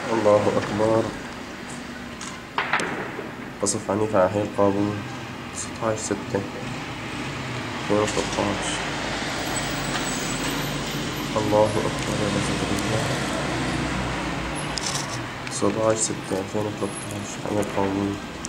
الله أكبر. قصف عنيف على حي القابون، 16/6/2013. الله أكبر يا زكريا. 17/6/2013 حي القابون.